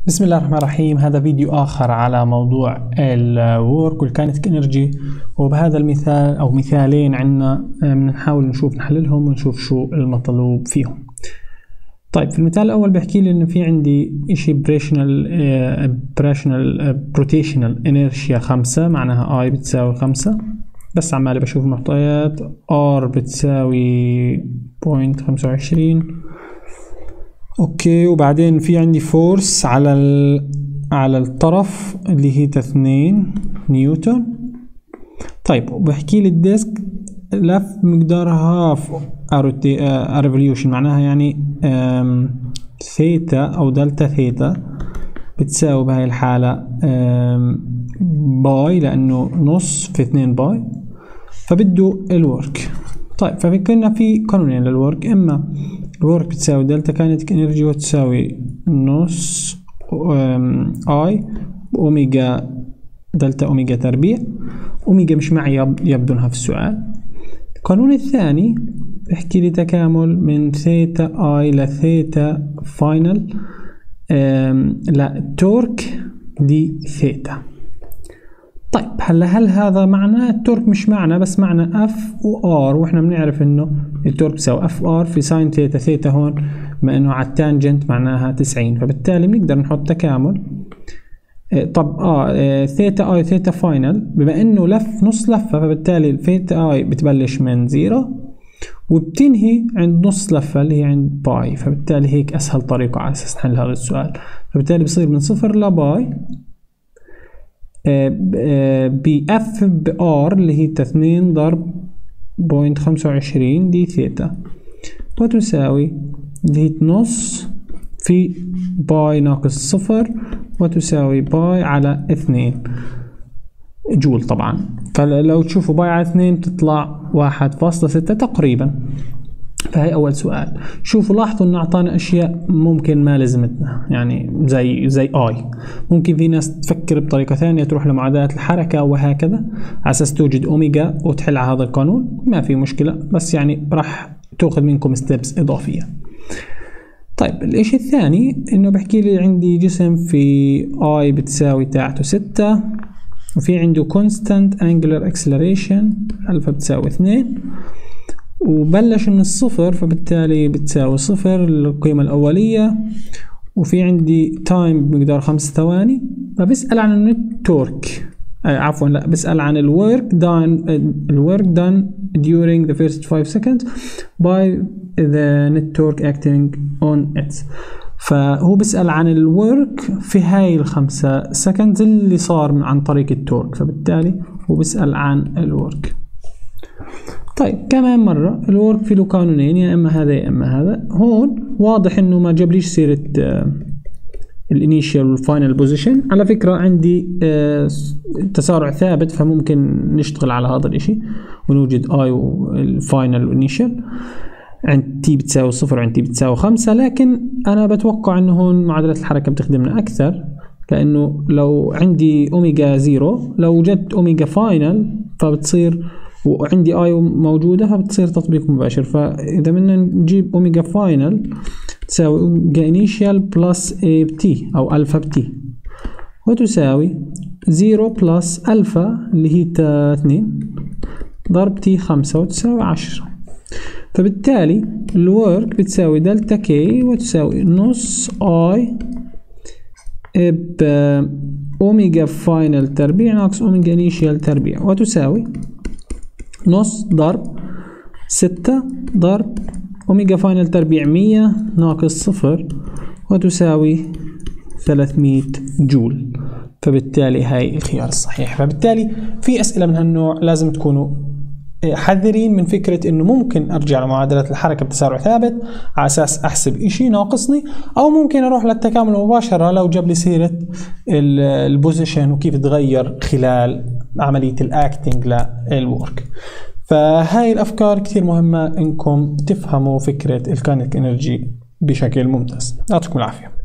بسم الله الرحمن الرحيم. هذا فيديو آخر على موضوع الورك والكاينتيك انرجي، وبهذا المثال أو مثالين عندنا بنحاول نشوف نحللهم ونشوف شو المطلوب فيهم. طيب، في المثال الأول بيحكي لي إنه في عندي إشي روتيشنال انيرشيا 5، معناها I بتساوي 5. بس عمالي بشوف المعطيات. R بتساوي 0.25. اوكي، وبعدين في عندي فورس على الطرف اللي هي 2 نيوتن. طيب، وبحكي لي الديسك لف مقدار هاف ريفوليوشن، معناها يعني ثيتا او دلتا ثيتا بتساوي بهاي الحالة باي، لانه نص في 2 باي، فبده الورك. طيب، ففكرنا في قانونين للورك، اما الورك بتساوي دلتا كاينتيك انرجي وتساوي نص اي اوميجا دلتا اوميجا تربيع. اوميجا مش معي يبدو انها في السؤال. القانون الثاني بحكي لي تكامل من ثيتا اي لثيتا فاينل لتورك دي ثيتا. طيب، هل هذا معنى التورك؟ مش معنى، بس معنى اف وار، واحنا بنعرف انه التورك بيساوي اف ار في ساين ثيتا. ثيتا هون بما انه على التانجنت معناها 90، فبالتالي بنقدر نحط تكامل. طب ثيتا اي ثيتا فاينل بما انه لف نص لفه، فبالتالي ثيتا اي بتبلش من 0 وبتنهي عند نص لفه اللي هي عند باي، فبالتالي هيك اسهل طريقه على اساس نحل هذا السؤال. فبالتالي بصير من 0 لباي بإف بآر اللي هي 2 ضرب 0.25 دي ثيتا، وتساوي اللي هي نص في باي ناقص 0، وتساوي باي على 2 جول طبعا. فلو تشوفوا باي على 2 تطلع 1.6 تقريبا. فهي أول سؤال. شوفوا لاحظوا إنه أعطانا أشياء ممكن ما لزمتنا، يعني زي آي. ممكن في ناس تفكر بطريقة ثانية، تروح لمعادلات الحركة وهكذا على أساس توجد أوميجا وتحل على هذا القانون، ما في مشكلة، بس يعني راح تأخذ منكم ستيبس إضافية. طيب، الإشي الثاني إنه بحكي لي عندي جسم في آي بتساوي تاعته 6، وفي عنده constant angular acceleration ألفا بتساوي 2، وبلش من الصفر، فبالتالي بتساوي 0 القيمة الأولية، وفي عندي تايم بمقدار 5 ثواني. فبسأل عن التورك، عفوا لا، بسأل عن الورك done during the first 5 seconds by the net torque acting on it. فهو بسأل عن الورك في هاي ال5 seconds اللي صار عن طريق التورك، فبالتالي هو بسأل عن الورك. طيب، كمان مرة الورك في له قانونين، يا اما هذا يا اما هذا. هون واضح انه ما جابليش سيرة الانيشيال والفاينل بوزيشن. على فكرة عندي تسارع ثابت، فممكن نشتغل على هذا الاشي ونوجد اي والفاينل والانيشيال عند تي بتساوي 0 وعند تي بتساوي 5. لكن انا بتوقع انه هون معادلة الحركة بتخدمنا اكثر، لانه لو عندي اوميجا 0 لو وجدت اوميجا فاينل فبتصير، وعندي اي موجودة، فبتصير تطبيق مباشر. فإذا بدنا نجيب أوميجا فاينل تساوي أوميجا إنيشيال بلس اي بتي أو ألفا بتي، وتساوي 0 بلس ألفا اللي هي 2 ضرب تي 5، وتساوي 10. فبالتالي الورك بتساوي دلتا كي، وتساوي نص اي بأوميجا فاينل تربيع ناقص أوميجا إنيشيال تربيع، وتساوي نص ضرب 6 ضرب أوميجا فاينل تربيع 100 ناقص 0، وتساوي 300 جول. فبالتالي هاي الخيار الصحيح. فبالتالي في أسئلة من هالنوع لازم تكونوا حذرين من فكرة إنه ممكن أرجع لمعادلة الحركة بتسارع ثابت على أساس أحسب إشي ناقصني، أو ممكن أروح للتكامل مباشرة لو جاب لي سيرة البوزيشن وكيف تغير خلال عملية الأكتنج للورك. فهاي الأفكار كثير مهمة إنكم تفهموا فكرة الكاينتيك انرجي بشكل ممتاز. يعطيكم العافية.